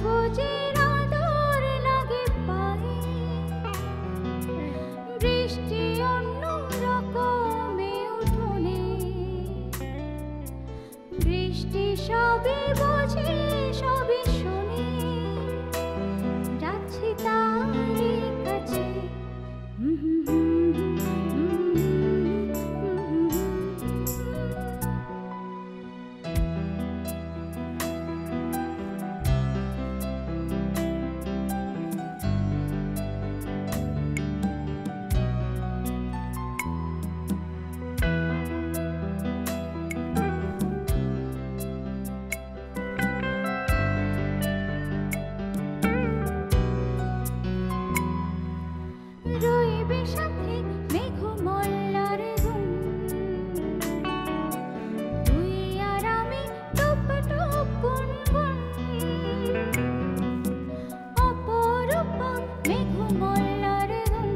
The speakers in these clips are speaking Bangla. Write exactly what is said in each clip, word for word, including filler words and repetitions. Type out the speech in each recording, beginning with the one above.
কাগজের আদর লাগে পায়ে, বৃষ্টি অন্য রকমে উঠোনে, বৃষ্টি সবই বোঝে সবই শোনে, যাচ্ছি তারই কাছে। রইবে সাথে মেঘমল্লার ধুম, তুই আর আমি টুপ টুপ গুনগুন, অপরূপ মেঘমল্লার ধুম,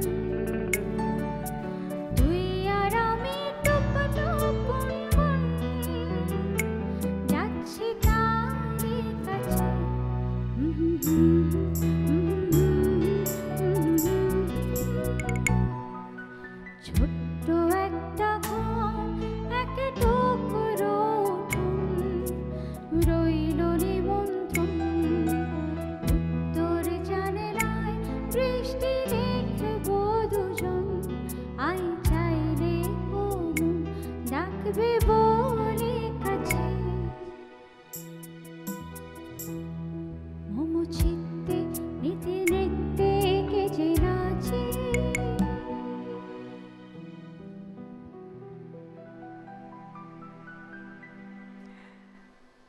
তুই আর আমি টুপ টুপ গুনগুন, যাচ্ছি তারই কাছে। ছোট্ট একটা ঘর, এক টুকরো উঠোন, রইল নিমন্ত্রণ, উত্তর জানালায় বৃষ্টি দেখবো দুজন, আই চাইলে ও মন ডাকবে।